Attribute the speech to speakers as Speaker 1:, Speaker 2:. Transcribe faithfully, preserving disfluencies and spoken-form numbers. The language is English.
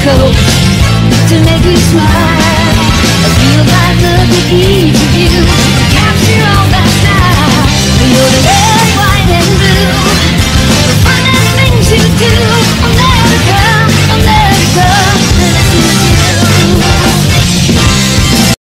Speaker 1: coat to make you smile. I feel like looking each of you.